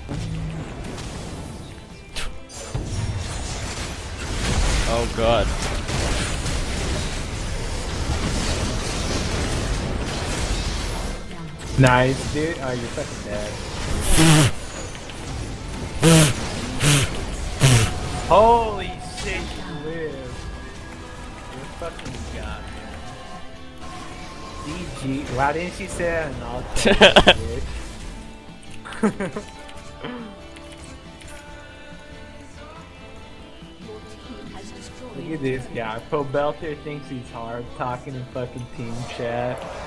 Oh god. Nice, dude. Oh, you're fucking dead. Holy shit, you live. You're fucking god, man. DG. Why didn't she say that in all caps, Look at this guy. Pro Belter thinks he's hard talking in fucking team chat.